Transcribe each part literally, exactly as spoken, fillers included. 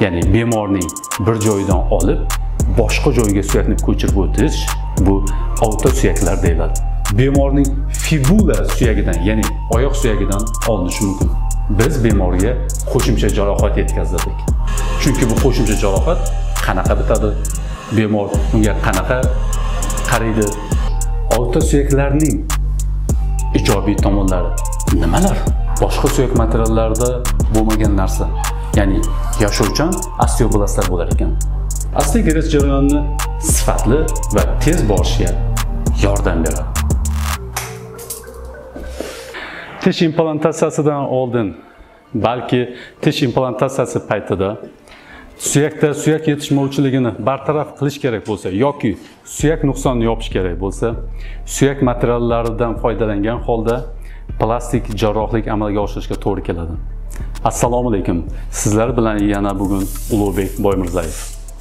ya'ni bemorning bir joydan olib boshqa joyga suyakni ko'chirib o'tish bu autosuyaklar deyiladi. Bemorning fibula suyagidan, ya'ni oyoq suyagidan olinishi mumkin. Biz bemorga qo'shimcha jarohat yetkazdik. Chunki bu qo'shimcha jarohat qanaqa bitadi? Bemor unga qanaqa qaraydi? Autosuyaklarning ijobiy tomonlari nimalar? Boshqa suyak materiallarida bo'lmagan narsa. Ya'ni yashovchan osteoblastlar bo'lar ekan. Osteogenoz jarayonini sifatli va tez borishiga yordam beradi. Tish implantatsiyasidan oldin, balki tish implantatsiyasi paytida suyakda suyak yetishmovchiligini bartaraf qilish kerak bo'lsa yoki suyak nuqsonini yopish kerak bo'lsa, suyak materiallaridan foydalangan holda plastik jarrohlik amalga oshirishga to'g'ri keladi. Assalomu alaykum. Sizlar bilan yana bugun Ulug'bek Boymirzayev.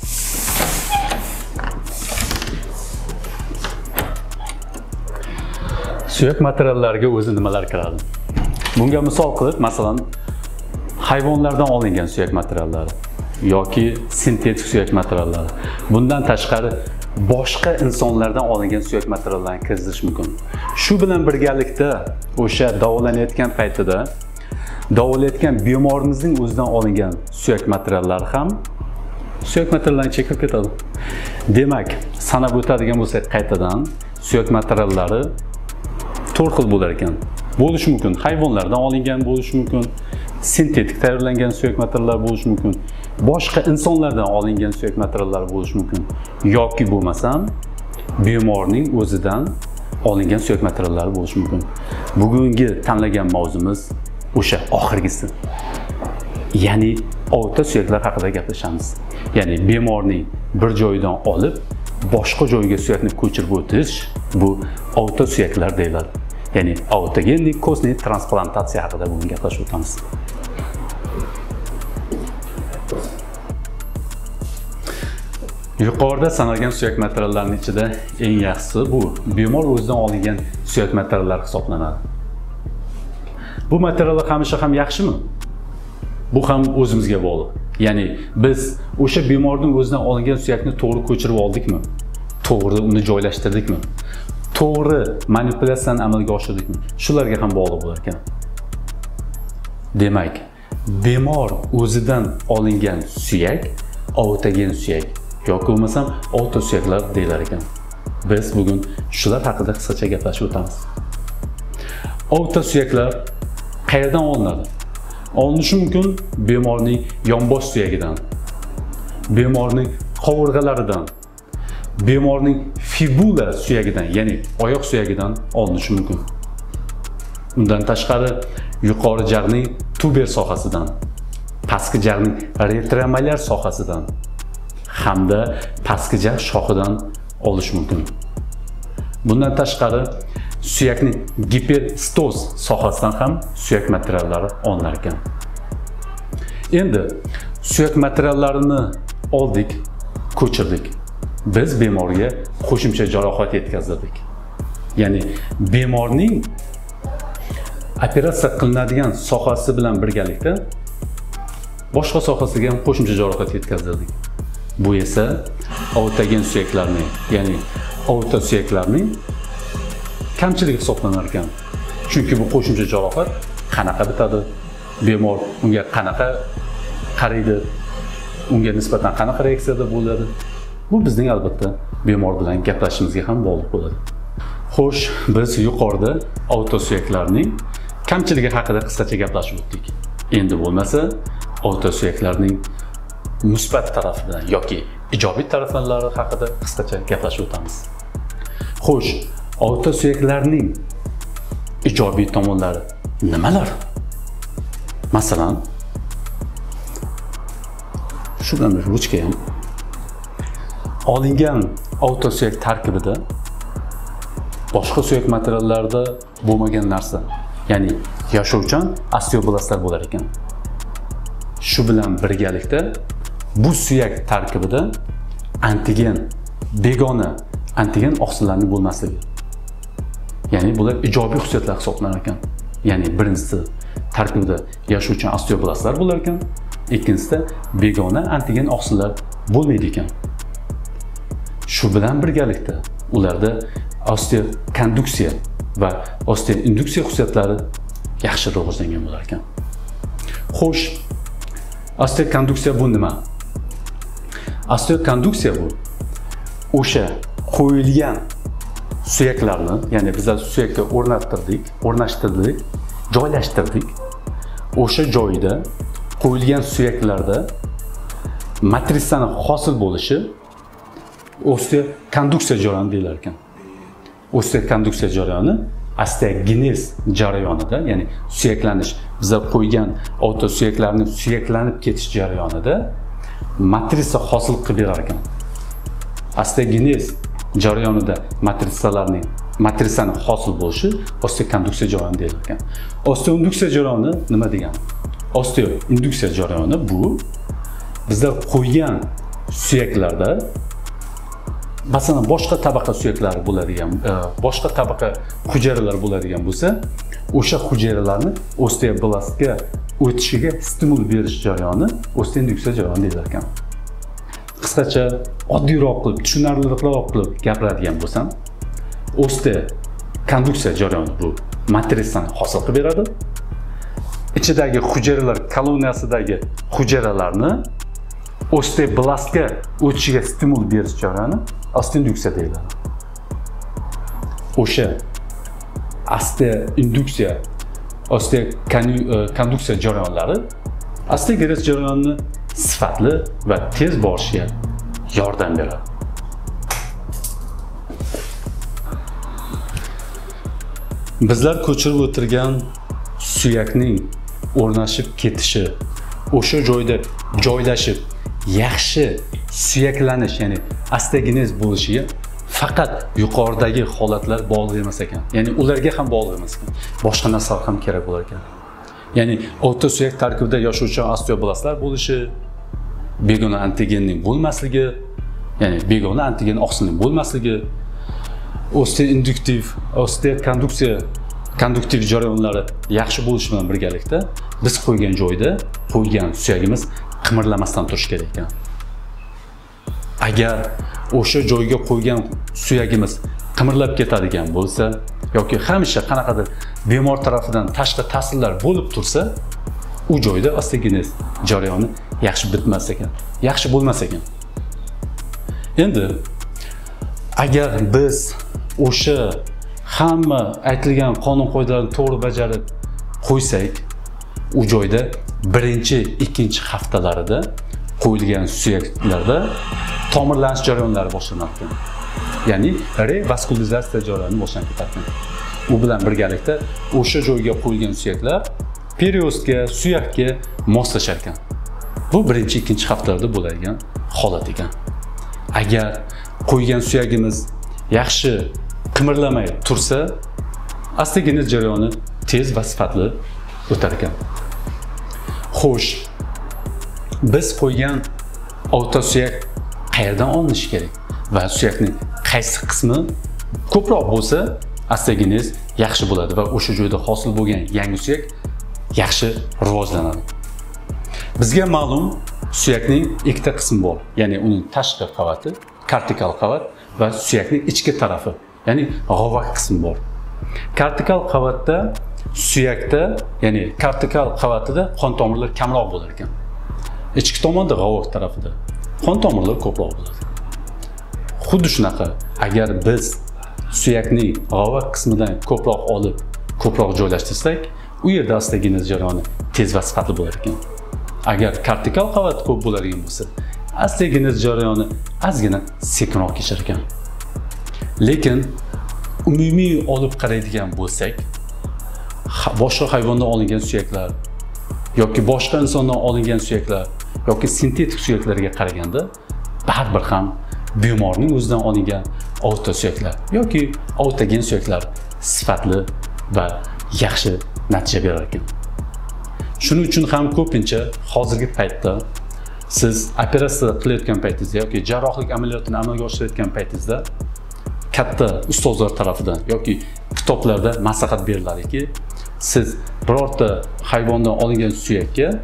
Suyak materiallariga o'zi nimalar kiradi? Bunga misol qilib, masalan, hayvonlardan olingan suyak materiallari yoki sintetik suyak materiallari. Bundan tashqari boshqa insonlardan olingan suyak materiallarni kiritish mumkin. Shu bilan birgalikda o'sha davolanayotgan paytida davolayotgan bemorimizning o'zidan olingan suyak materiallari ham suyak materiallarni chekib ketadi. Demak, sanab o'tadigan bo'lsak qaytadan suyak materiallari to'rt xil bo'lar ekan. Bo'lishi mumkin hayvonlardan olingan bo'lishi mumkin, sintetik tayyorlangan suyak materiallar bo'lishi mumkin, boshqa insonlardan olingan suyak materiallar bo'lishi mumkin yoki bo'lmasam bemorning o'zidan olingan suyak materiallari bo'lishi mumkin. Bugungi tanlagan mavzumiz o'sha oxirgisi. Ya'ni autosuyaklar haqida gaplashamiz. Ya'ni bemorning bir joydan olib boshqa joyga suyakni ko'chirib o'tish bu autosuyaklar deyiladi. Ya'ni autogenik kostni transplantatsiya haqida bugun gaplashib o'tamiz. Yuqorida sanalgan suyak materiallarining ichida eng yaxshisi bu bemor o'zidan olingan suyak materiallar hisoblanadi. Bu materiallar hamisha ham yaxshimi? Bu ham o'zimizga bog'liq. Ya'ni biz o'sha bemorning o'zidan olingan suyakni to'g'ri ko'chirib oldikmi? To'g'ri uni joylashtirdikmi? To'g'ri manipulyatsiyani amalga oshirdikmi? Shularga ham bog'liq bo'lar ekan. Demak, bemor o'zidan olingan suyak autogen suyak yoki bo'lmasam autosuyaklar deyilar ekan. Biz bugun shular haqida qisqacha gaplashib o'tamiz. Autosuyaklar qayerdan olinadi? Olinishi mumkin bemorning yonbosh suyagidan, bemorning qovurg'alaridan, bemorning fibula suyagidan, ya'ni oyoq suyagidan olinishi mumkin. Undan tashqari yuqori jag'ning tuber sohasidan, pastki jag'ning retromolyar sohasidan hamda pastki jag' shoxidan olish mumkin. Bundan tashqari suyakning giperstoz sohasidan ham suyak materiallari olinar ekan. Endi suyak materiallarini oldik, ko'chirdik. Biz bemorga qo'shimcha jarohat yetkazdik. Ya'ni bemorning operatsiya qilinadigan sohasi bilan birgalikda boshqa sohasiga ham qo'shimcha jarohat yetkazdik. Bu esa autogen suyaklarning, ya'ni autosuyaklarning kamchiligi hisoblanar ekan. Chunki bu qo'shimcha jarohat qanaqa bitadi? Bemor unga qanaqa qaraydi? Unga nisbatan qanaqa reaksiyada bo'ladi? Bu bizning albatta bemor bilan gaplashishimizga ham bog'liq bo'ladi. Xo'sh, biz yuqorida autosuyaklarning kamchiligi haqida qisqacha gaplashib o'tdik. Endi bo'lmasa, autosuyaklarning musbat tarafidan yoki ijobiy taraflari haqida qisqacha gaplashib o'tamiz. Xo'sh, autosuyaklarning ijobiy tomonlari nimalar? Masalan, shundan ruchka ham olingan autosuyak tarkibida boshqa suyak materiallarda bo'lmagan narsa, ya'ni yashovchan osteoblastlar bo'lar ekan. Shu bilan birgalikda bu suyak tarkibida antigen, begona antigen oqsillarning bo'lmasligi. Ya'ni bular ijobiy xususiyatlar hisoblanar ekan. Ya'ni birinchisi tarkibida yashovchan osteoblastlar bo'lar ekan, ikkinchisida begona antigen oqsillar bo'lmaydi ekan. Shu bilan birgalikda ularda osteokonduksiya va osteoinduksiya xususiyatlari yaxshi rivojlangan bo'lar ekan. Xo'sh, osteokonduksiya bu nima? Osteokonduksiya bu o'sha qo'yilgan suyaklarni, ya'ni bizlar suyakka o'rnattirdik, o'rnashtirdik, joylashtirdik. O'sha joyda qo'yilgan suyaklarda matrisani hosil bo'lishi osteokonduksiya jarayoni deyilar ekan. Osteokonduksiya jarayoni osteogenez jarayonida, ya'ni suyaklanish, bizlar qo'ygan avto suyaklarning suyaklanib ketish jarayonida matrisa hosil qilib berar ekan. Osteogenez jarayonida matrisalarning matrisaning hosil bo'lishi osteokonduksiya jarayoni deyilar ekan. Osteoinduksiya jarayoni nima degani? Osteoinduksiya jarayoni bu bizlar qo'ygan suyaklarda, masalan, boshqa tabaqa suyaklari bo'ladigan, boshqa tabaqa hujayralar bo'ladigan bo'lsa, o'sha hujayralarni osteoblastga o'tishiga stimul berish jarayoni osteoinduksiya jarayoni deyilar ekan. Qisqacha, oddiyroq qilib, tushunarliroq qilib gapiradigan bo'lsam, osteokonduksiya jarayoni bu matrisani hosil qilib beradi. Ichidagi hujayralar koloniyasidagi hujayralarni osteoblastga o'tishiga stimul berish jarayoni osteoinduksiya deyiladi. O'sha osteoinduksiya, osteokonduksiya jarayonlari osteogenez jarayonini sifatli va tez borishiga yordam beradi. Bizlar ko'chirib o'tirgan suyakning o'rnashib ketishi, o'sha joyda joylashib yaxshi suyaklanish, ya'ni osteogenez bo'lishiga faqat yuqoridagi holatlar bog'liq emas ekan. Ya'ni ularga ham bog'liq emas ekan. Boshqa narsalar ham kerak bo'lar ekan. Ya'ni o'rta suyak tarkibida yashovchi osteoblastlar bo'lishi, begona antigenning bo'lmasligi, ya'ni begona antigen oqsilning bo'lmasligi, osteoinduktiv, osteokonduksiya konduktiv jarayonlari yaxshi bo'lishi bilan birgalikda biz qo'ygan joyda qo'ygan suyagimiz qimirlamasdan turishi kerak ekan. Agar o'sha joyga qo'ygan suyagimiz qimirlab ketadigan bo'lsa yoki hamisha qanaqadir bemor tarafidan tashqi ta'sirlar bo'lib tursa, u joyda osteogenez jarayoni yaxshi bitmas ekan, yaxshi bo'lmas ekan. Endi agar biz o'sha hamma aytilgan qonun qoidalarni to'g'ri bajarib qo'ysak, u joyda birinchi, ikkinchi haftalarida qo'yilgan suyaklarda tomirlanish jarayonlari boshlanadi. Ya'ni revaskulizatsiya jarayoni boshlanib ketadi. U bilan birgalikda o'sha joyga qo'yilgan suyaklar periostga, suyakka moslashar ekan. Bu birinchi, ikkinchi haftalarda bo'ladigan holat ekan. Agar qo'ygan suyagimiz yaxshi qimirlamay tursa, osteogenez jarayoni tez va sifatli o'tar ekan. Xo'sh, biz qo'ygan avto suyak qayerdan olinishi kerak va suyakning qaysi qismi ko'proq bo'lsa, osteogenez yaxshi bo'ladi va o'sha joyda hosil bo'lgan yangi suyak yaxshi rivojlanadi. Bizga ma'lum, suyakning ikkita qismi bor. Ya'ni uning tashqi qavati, kortikal qavat va suyakning ichki tarafi, ya'ni g'ovak qismi bor. Kortikal qavatda suyakda, ya'ni kortikal qavatida qon tomirlar kamroq bo'lar ekan. Ichki tomonda g'ovak tarafida qon tomirlar ko'proq bo'ladi. Xuddi shunaqa, agar biz suyakning g'ovak qismidan ko'proq olib, ko'proq joylashtirsak, u yerda osteogenez jarayoni tez va sifatli bo'lar ekan. Agar kortikal qavat ko'p bo'ladigan bo'lsa, osteogenez jarayoni ozgina sekinroq kechar ekan. Lekin umumiy olib qaraydigan bo'lsak, boshqa hayvondan olingan suyaklar yoki boshqa insondan olingan suyaklar yoki sintetik suyaklarga qaraganda baribir ham bemorning o'zidan olingan avto suyaklar yoki autogen suyaklar sifatli va yaxshi natija berar ekan. Shuning uchun ham ko'pincha hozirgi paytda siz operatsiya qilayotgan paytingizda yoki jarrohlik amaliyotini amalga oshirayotgan paytingizda katta ustozlar tarafidan yoki kitoblarda maslahat beriladiki, siz birorta hayvondan olingan suyakka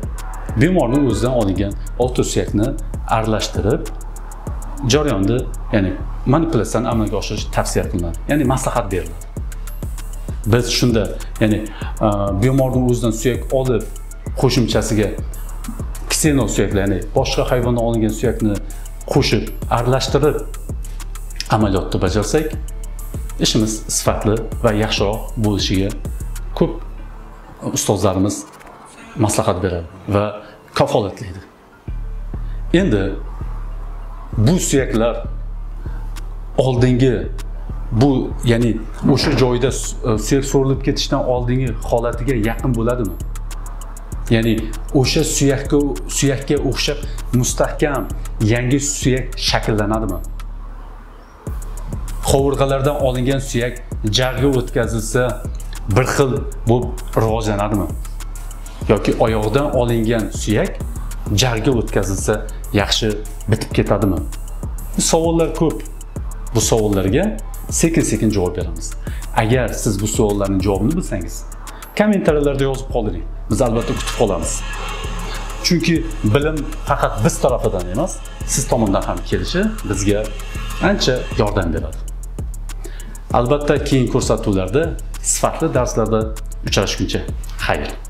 bemorning o'zidan olingan olti suyakni aralashtirib jarayonda, ya'ni manipulyatsiyani amalga oshirish tavsiya qilinadi, ya'ni maslahat beriladi. Biz shunda, ya'ni bemorning o'zidan suyak olib, qo'shimchasiga kseno suyaklar, ya'ni boshqa hayvondan olingan suyakni qo'shib, aralashtirib amaliyotni bajarsak, ishimiz sifatli va yaxshiroq bo'lishiga ko'p ustozlarimiz maslahat beradi va kafolatlaydi. Endi bu suyaklar oldingi bu, ya'ni o'sha joyda suyak so'rilib ketishdan oldingi holatiga yaqin bo'ladimi? Ya'ni o'sha suyakka suyakka o'xshab mustahkam yangi suyak shakllanadimi? Qovurg'alardan olingan suyak jarga o'tkazilsa bir xil bo'lib rivojlanadimi? Yoki oyoqdan olingan suyak jarga o'tkazilsa yaxshi bitib ketadimi? Bu savollar ko'p. Bu savollarga sekin-sekin javob beramiz. Agar siz bu savollarning javobini bilsangiz, kommentariyalarda yozib qoldiring. Biz albatta kutib qolamiz. Chunki bilim faqat biz tarafidan emas, siz tomondan ham kelishi bizga ancha yordam beradi. Albatta keyingi ko'rsatuvlarda sifatli darslarda uchrashguncha xayr.